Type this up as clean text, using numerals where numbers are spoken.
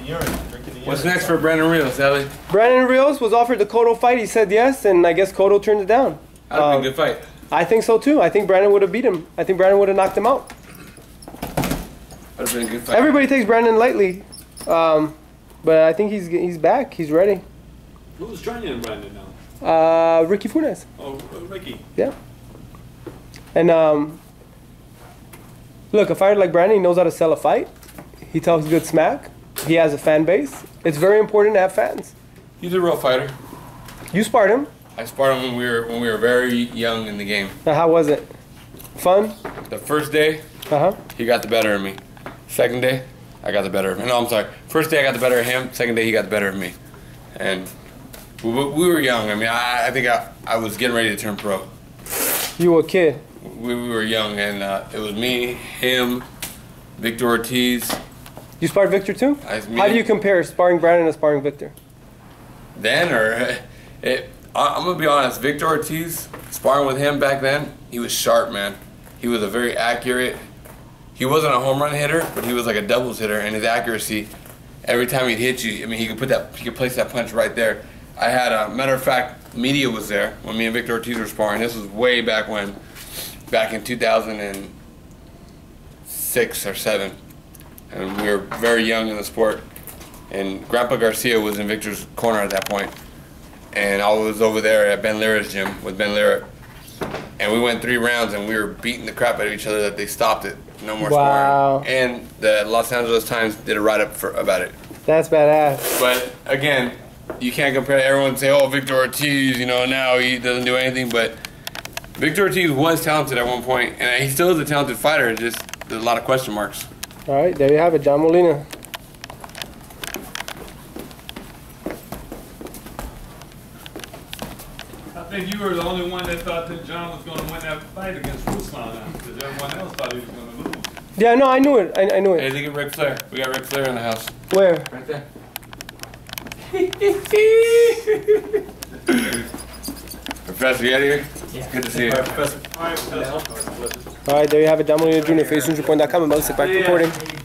urine. Drinking the urine. What's next for Brandon Rios, Ellie? Brandon Rios was offered the Cotto fight. He said yes, and I guess Cotto turned it down. That'd be a good fight. I think so too. I think Brandon would have beat him. I think Brandon would have knocked him out. That'd have been a good fight. Everybody takes Brandon lightly, but I think he's back. He's ready. Who's training Brandon now? Ricky Funes. Oh, Ricky. Yeah. And look, a fighter like Brandon, he knows how to sell a fight. He talks good smack. He has a fan base. It's very important to have fans. He's a real fighter. You sparred him. I sparred him when we were very young in the game. Now, how was it? Fun? The first day, he got the better of me. Second day, I got the better of him. No, I'm sorry. First day I got the better of him. Second day he got the better of me. And we were young. I mean, I think I was getting ready to turn pro. You were a kid. We were young, and it was me, him, Victor Ortiz. You sparred Victor too? How do you compare sparring Brandon and sparring Victor? Then, I'm gonna be honest. Victor Ortiz, sparring with him back then, he was sharp, man. He was a very accurate. He wasn't a home run hitter, but he was like a doubles hitter, and his accuracy, every time he'd hit you, I mean, he could place that punch right there. I had a matter of fact, media was there when me and Victor Ortiz were sparring. This was way back when, back in 2006 or 7, and we were very young in the sport. And Grandpa Garcia was in Victor's corner at that point, and I was over there at Ben Lyra's gym with Ben Lyra, and we went 3 rounds, and we were beating the crap out of each other that they stopped it. No more sparring. And the Los Angeles Times did a write-up about it. That's badass. But again, you can't compare. Everyone say, "Oh, Victor Ortiz, you know, now he doesn't do anything." But Victor Ortiz was talented at one point, and he still is a talented fighter. Just there's a lot of question marks. All right, there you have it, John Molina. I think you were the only one that thought that John was going to win that fight against Ruslan, because everyone else thought he was going to lose. Yeah, no, I knew it. I knew it. Hey, look at Ric Flair. We got Ric Flair in the house. Where? Right there. Professor, you out here? Yeah. Good to see you. All right, there you have it, John Molina Jr., FaceNewsReport.com. I'm about to sit back recording.